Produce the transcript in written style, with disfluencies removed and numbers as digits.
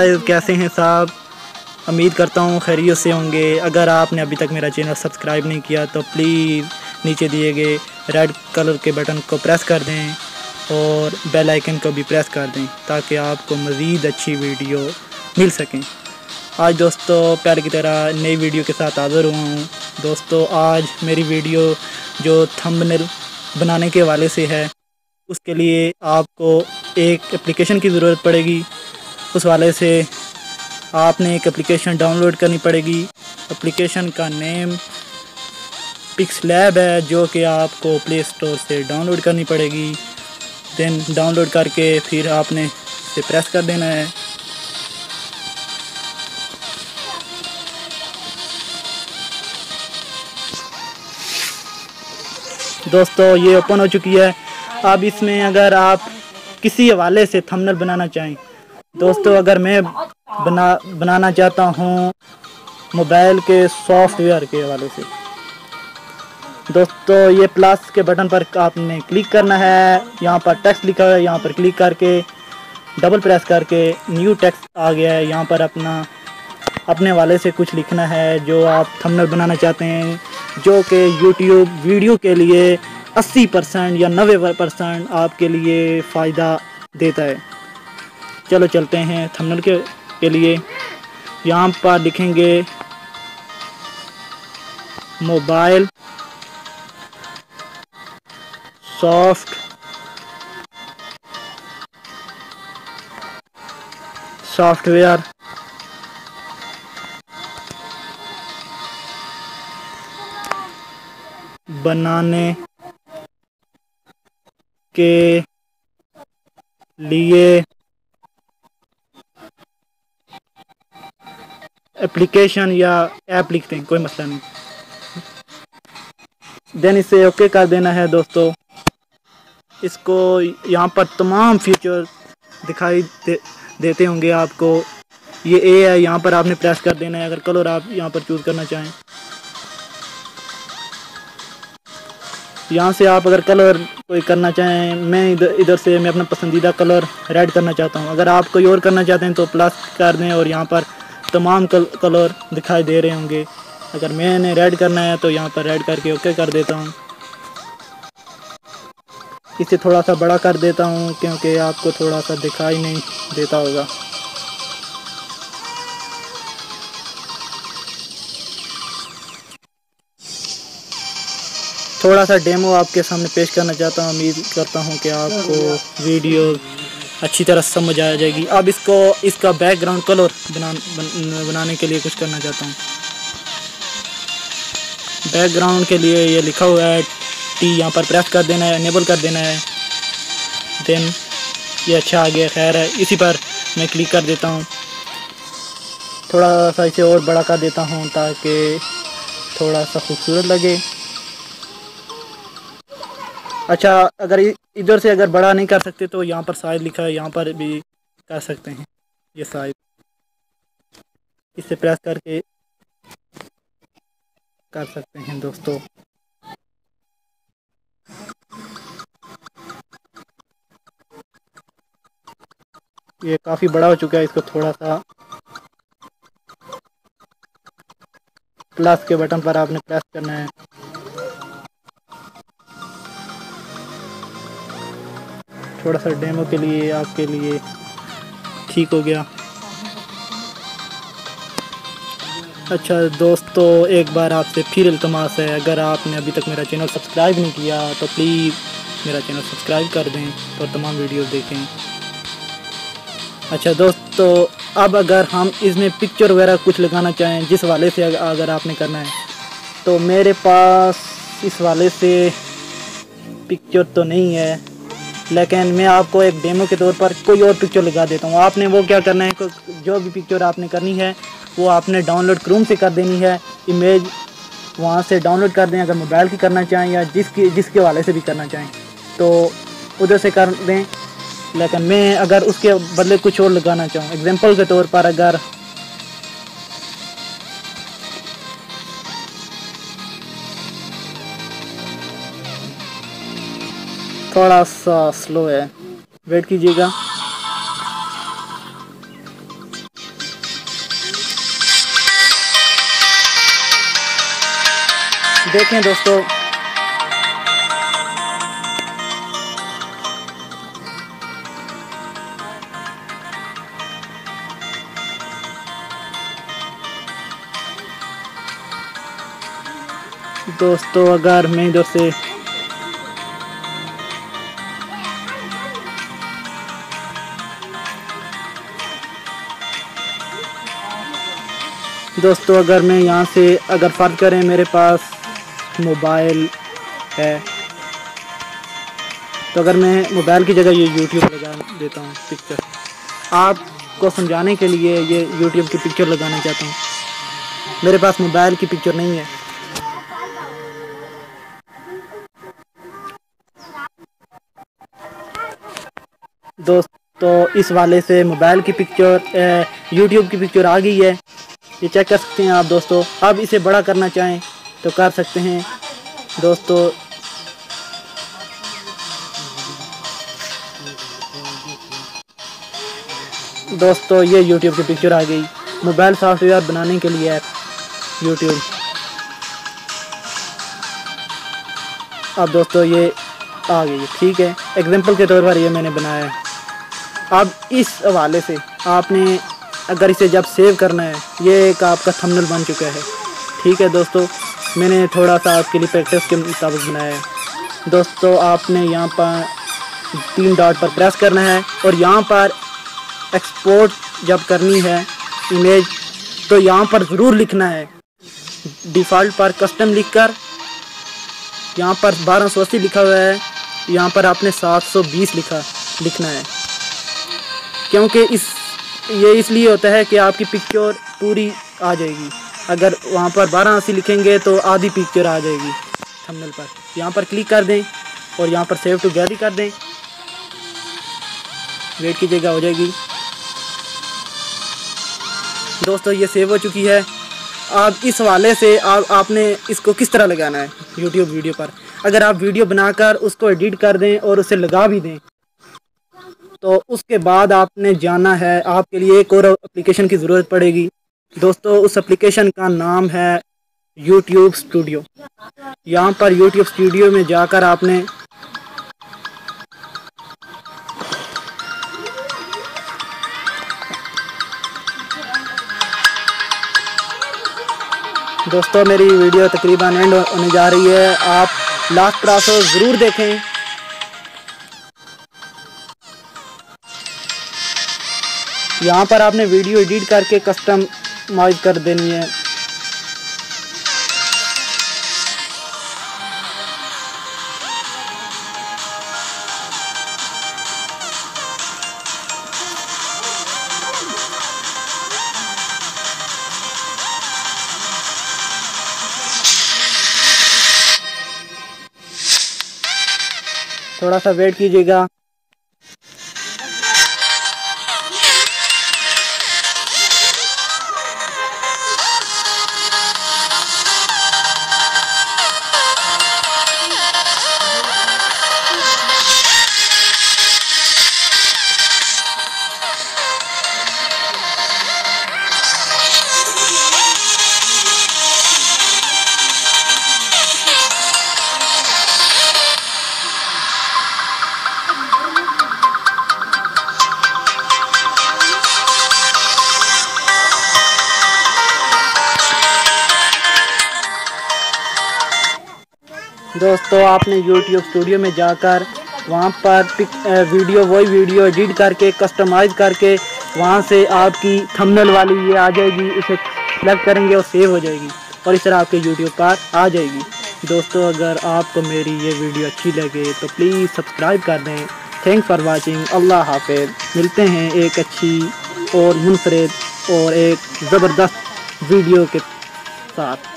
Guys, कैसे हैं साहब। उम्मीद करता हूँ खैरियत से होंगे। अगर आपने अभी तक मेरा चैनल सब्सक्राइब नहीं किया तो प्लीज़ नीचे दिए गए रेड कलर के बटन को प्रेस कर दें और बेल आइकन को भी प्रेस कर दें ताकि आपको मज़ीद अच्छी वीडियो मिल सकें। आज दोस्तों प्यार की तरह नई वीडियो के साथ हाज़िर हुआ हूँ। दोस्तों आज मेरी वीडियो जो थंबनेल बनाने के हवाले से है, उसके लिए आपको एक एप्लीकेशन की ज़रूरत पड़ेगी। उस वाले से आपने एक एप्लीकेशन डाउनलोड करनी पड़ेगी। एप्लीकेशन का नेम पिक्सलैब है, जो कि आपको प्ले स्टोर से डाउनलोड करनी पड़ेगी। देन डाउनलोड करके फिर आपने इसे प्रेस कर देना है। दोस्तों ये ओपन हो चुकी है। अब इसमें अगर आप किसी हवाले से थंबनेल बनाना चाहें, दोस्तों अगर मैं बनाना चाहता हूँ मोबाइल के सॉफ्टवेयर के हवाले से, दोस्तों ये प्लस के बटन पर आपने क्लिक करना है। यहाँ पर टेक्स्ट लिखा है, यहाँ पर क्लिक करके डबल प्रेस करके न्यू टेक्स्ट आ गया है। यहाँ पर अपने वाले से कुछ लिखना है जो आप थंबनेल बनाना चाहते हैं, जो कि यूट्यूब वीडियो के लिए 80% या 90% आपके लिए फ़ायदा देता है। चलो चलते हैं थंबनेल के लिए। यहाँ पर लिखेंगे मोबाइल सॉफ्टवेयर बनाने के लिए एप्लीकेशन या ऐप लिखते हैं, कोई मसला नहीं। देन इसे ओके कर देना है। दोस्तों इसको यहाँ पर तमाम फीचर दिखाई देते होंगे आपको। ये ए है, यहाँ पर आपने प्रेस कर देना है। अगर कलर आप यहाँ पर चूज़ करना चाहें, यहाँ से आप अगर कलर कोई करना चाहें, मैं इधर से मैं अपना पसंदीदा कलर रेड करना चाहता हूँ। अगर आप कोई और करना चाहते हैं तो प्लस कर दें और यहाँ पर तमाम कलर दिखाई दे रहे होंगे। अगर मैंने रेड करना है तो यहाँ पर रेड करके ओके कर देता हूँ। इसे थोड़ा सा बड़ा कर देता हूँ क्योंकि आपको थोड़ा सा दिखाई नहीं देता होगा। थोड़ा सा डेमो आपके सामने पेश करना चाहता हूँ। उम्मीद करता हूँ कि आपको वीडियो अच्छी तरह समझ आ जाएगी। अब इसका बैकग्राउंड कलर बनाने के लिए कुछ करना चाहता हूँ। बैकग्राउंड के लिए ये लिखा हुआ है टी, यहाँ पर प्रेस कर देना है, इनेबल कर देना है। देन ये अच्छा आ गया, खैर है। इसी पर मैं क्लिक कर देता हूँ। थोड़ा सा इसे और बड़ा कर देता हूँ ताकि थोड़ा सा खूबसूरत लगे। अच्छा, अगर इधर से अगर बड़ा नहीं कर सकते तो यहाँ पर साइज लिखा है, यहाँ पर भी कर सकते हैं। ये साइज इसे प्रेस करके कर सकते हैं। दोस्तों ये काफ़ी बड़ा हो चुका है। इसको थोड़ा सा प्लस के बटन पर आपने प्रेस करना है। थोड़ा सा डेमो के लिए आपके लिए ठीक हो गया। अच्छा दोस्तों, एक बार आपसे फिर इल्तमास है, अगर आपने अभी तक मेरा चैनल सब्सक्राइब नहीं किया तो प्लीज़ मेरा चैनल सब्सक्राइब कर दें और तमाम वीडियो देखें। अच्छा दोस्तों, अब अगर हम इसमें पिक्चर वगैरह कुछ लगाना चाहें, जिस वाले से अगर आपने करना है, तो मेरे पास इस वाले से पिक्चर तो नहीं है, लेकिन मैं आपको एक डेमो के तौर पर कोई और पिक्चर लगा देता हूँ। आपने वो क्या करना है, जो भी पिक्चर आपने करनी है वो आपने डाउनलोड क्रोम से कर देनी है। इमेज वहाँ से डाउनलोड कर दें। अगर मोबाइल की करना चाहें या जिसके वाले से भी करना चाहें तो उधर से कर दें। लेकिन मैं अगर उसके बदले कुछ और लगाना चाहूँ, एग्जांपल के तौर पर अगर थोड़ा सा स्लो है, वेट कीजिएगा। देखें दोस्तों, अगर मैं इधर से अगर मैं यहाँ से अगर फ़र्ज करें मेरे पास मोबाइल है, तो अगर मैं मोबाइल की जगह ये यूट्यूब लगा देता हूँ पिक्चर, आपको समझाने के लिए ये यूट्यूब की पिक्चर लगाना चाहता हूँ। मेरे पास मोबाइल की पिक्चर नहीं है दोस्तों, इस वाले से मोबाइल की पिक्चर यूट्यूब की पिक्चर आ गई है। ये चेक कर सकते हैं आप दोस्तों। अब इसे बड़ा करना चाहें तो कर सकते हैं दोस्तों ये यूट्यूब की पिक्चर आ गई। मोबाइल सॉफ्टवेयर बनाने के लिए ऐप यूट्यूब। अब दोस्तों ये आ गई, ठीक है। एग्जांपल के तौर पर ये मैंने बनाया है। अब इस हवाले से आपने अगर इसे जब सेव करना है, ये एक आपका थंबनेल बन चुका है, ठीक है दोस्तों। मैंने थोड़ा सा आपके लिए प्रैक्टिस के मुताबिक बनाया है दोस्तों। आपने यहाँ पर 3 डॉट पर प्रेस करना है और यहाँ पर एक्सपोर्ट जब करनी है इमेज, तो यहाँ पर ज़रूर लिखना है डिफ़ॉल्ट पर कस्टम लिखकर, यहाँ पर 1280 लिखा हुआ है, यहाँ पर आपने 720 लिखना है। क्योंकि ये इसलिए होता है कि आपकी पिक्चर पूरी आ जाएगी। अगर वहाँ पर 1280 लिखेंगे तो आधी पिक्चर आ जाएगी थंबनेल पर। यहाँ पर क्लिक कर दें और यहाँ पर सेव टू गैलरी कर दें, वेट कीजिएगा, हो जाएगी दोस्तों। ये सेव हो चुकी है। अब इस वाले से आपने इसको किस तरह लगाना है यूट्यूब वीडियो पर। अगर आप वीडियो बनाकर उसको एडिट कर दें और उसे लगा भी दें, तो उसके बाद आपने जाना है, आपके लिए एक और एप्लीकेशन की ज़रूरत पड़ेगी दोस्तों। उस एप्लीकेशन का नाम है यूट्यूब स्टूडियो। यहाँ पर यूट्यूब स्टूडियो में जाकर आपने दोस्तों, मेरी वीडियो तकरीबन एंड होने जा रही है, आप लास्ट प्रोसेस ज़रूर देखें। यहाँ पर आपने वीडियो एडिट करके कस्टमाइज कर देनी है। थोड़ा सा वेट कीजिएगा। दोस्तों, आपने यूट्यूब स्टूडियो में जाकर वहाँ पर वही वीडियो एडिट करके कस्टमाइज़ करके वहाँ से आपकी थंबनेल वाली ये आ जाएगी, उसे सेलेक्ट करेंगे और सेव हो जाएगी और इस तरह आपके यूट्यूब पर आ जाएगी। दोस्तों, अगर आपको मेरी ये वीडियो अच्छी लगे तो प्लीज़ सब्सक्राइब कर दें। Thanks for watching. अल्लाह हाफ़िज़। मिलते हैं एक अच्छी और मुनफरिद और एक ज़बरदस्त वीडियो के साथ।